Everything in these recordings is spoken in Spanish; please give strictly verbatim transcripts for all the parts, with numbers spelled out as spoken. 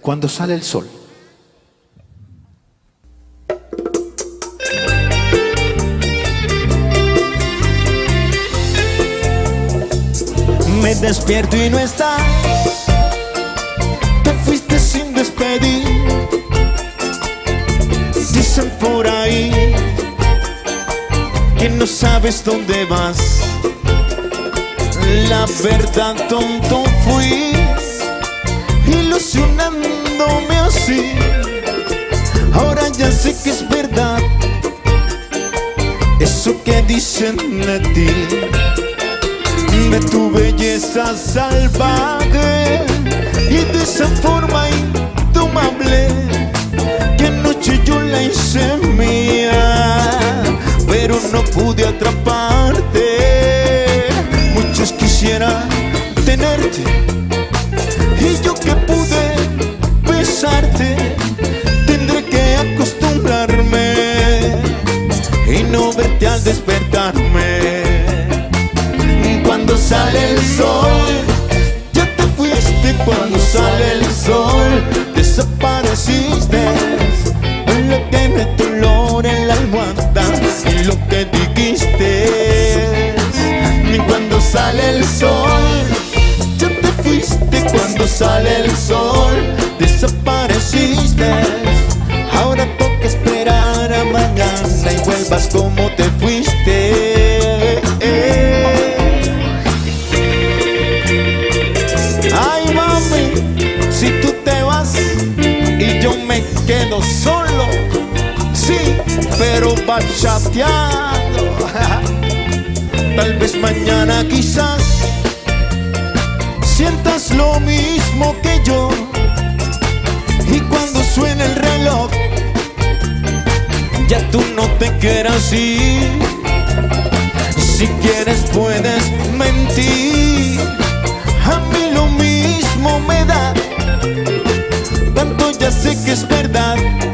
cuando sale el sol. Me despierto y no estás, te fuiste sin despedir. Dicen por ahí que no sabes dónde vas. La verdad, tonto fui, ilusionándome así. Ahora ya sé que es verdad eso que dicen de ti, de tu belleza salvaje y de esa forma indomable que anoche yo la hice mía, pero no pude atraparte. Muchos quisieran tenerte y yo que pude besarte, tendré que acostumbrarme y no verte al despertarme. Cuando sale el sol, ya te fuiste. Cuando sale el sol, desapareciste. Lo que me dolor en la almohada y lo que dijiste. Cuando sale el sol, ya te fuiste. Cuando sale el sol, desapareciste. Ahora toca esperar a mañana y vuelvas como te fuiste. Ay, mami, si tú te vas y yo me quedo solo, sí, pero bachateando. Tal vez mañana quizás sientas lo mismo que yo, y cuando suene el reloj ya tú no te quieras ir. Si quieres puedes mentir, a mí lo mismo me da. Tanto ya sé que es verdad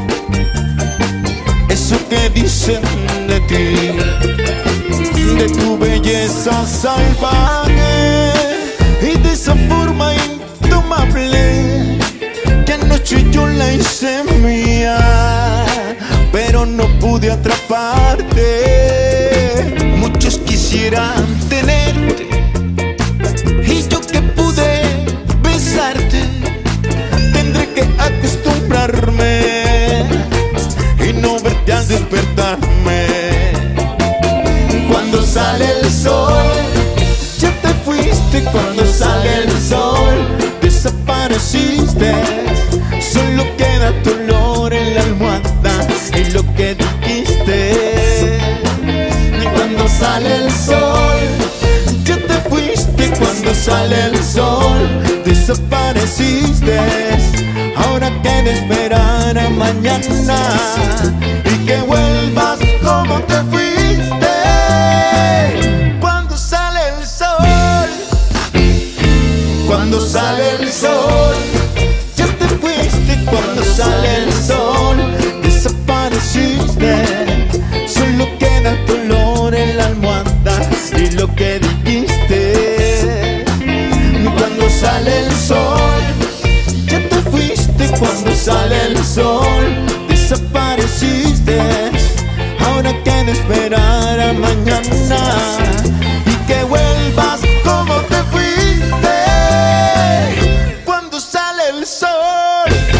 eso que dicen de ti, de tu belleza salvaje y de esa forma indomable que anoche yo la hice mía, pero no pude atraparte. Muchos quisieran tenerte y yo que pude besarte, tendré que acostumbrarme y no verte al despertarme. Cuando sale el sol, ya te fuiste. Cuando sale el sol, desapareciste. Solo queda tu olor en la almohada y lo que dijiste. Cuando sale el sol, ya te fuiste. Cuando sale el sol, desapareciste. Ahora queda esperar a mañana y que vuelvas como te fuiste. Cuando sale el sol, cuando sale el sol, ya te fuiste. Cuando sale el sol, desapareciste. Solo queda tu olor en la almohada y lo que dijiste. Cuando sale el sol, ya te fuiste. Cuando sale el sol, desapareciste. Ahora queda esperar a mañana y que vuelvas como te fuiste. Cuando sale el sol.